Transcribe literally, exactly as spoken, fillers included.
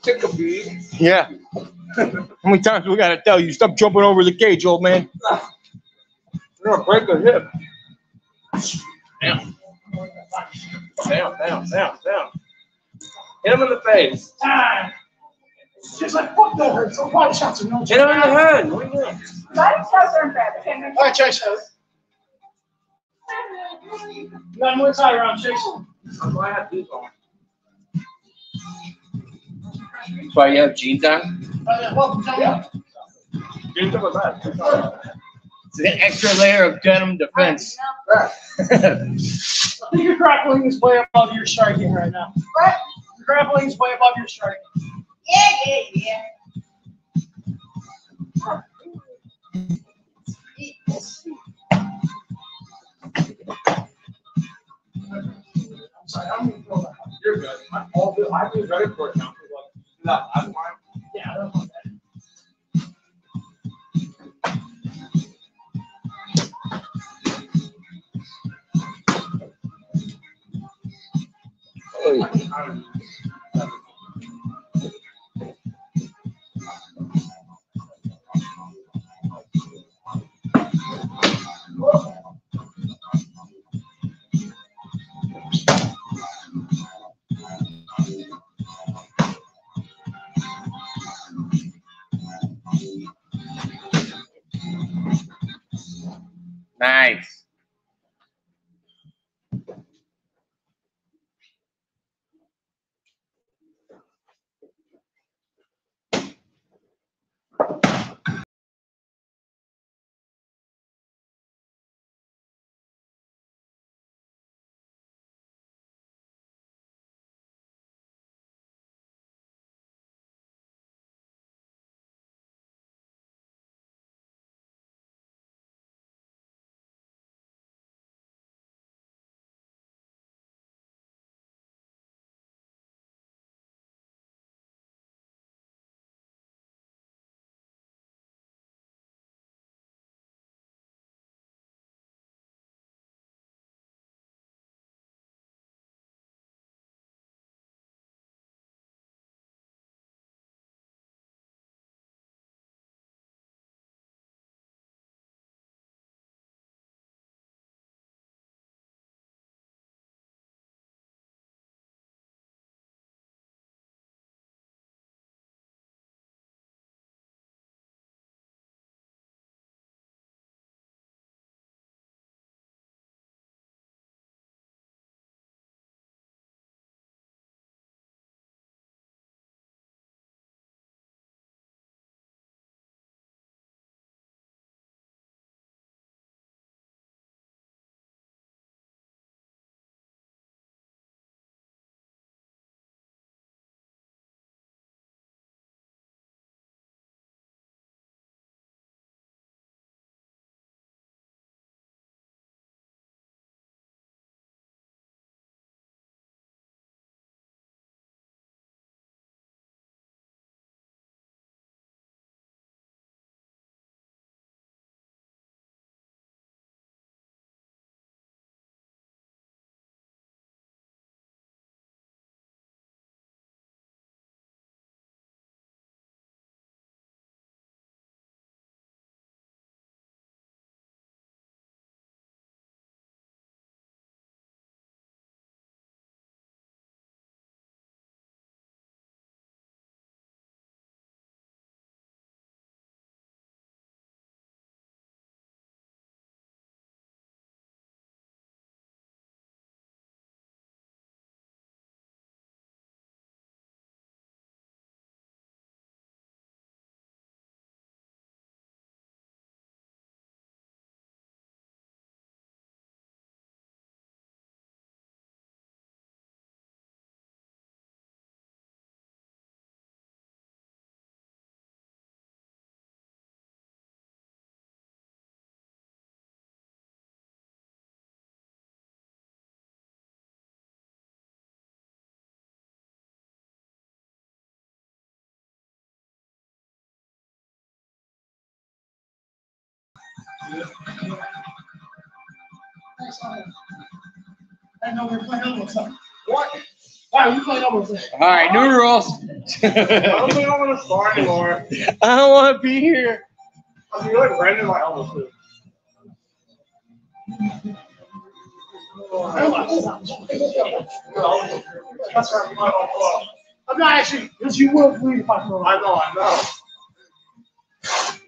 Take a beat. Yeah. How many times we gotta tell you, stop jumping over the cage, old man? You're gonna break a hip. Down. Down, down, down, down. Hit him in the face. Time. She's like, fuck that hurts. So body shots are no Hit him in the head. What are you doing? Body shots aren't bad. Okay, All right, chase it. None more tie around, chase it. I'm glad I have these on. That's why you have jeans on? Welcome, Yeah. Get him in the back. It's an extra layer of denim defense. I think you're grappling is way above your striking right now. What? Your grappling is way above your striking. Yeah, yeah, yeah. I'm sorry, I'm gonna throw that. You're good. I'm all good. I've been ready for it now. No, I'm fine. Yeah, I don't want that. Nice. I know we're playing almost up. What? Wow, you playing almost there. All right, new rules. I don't think I want to spar anymore. I don't want to be here. I mean, you're like Brandon, like almost too. That's right. I'm not actually, because you will bleed if I throw it. I know, I know.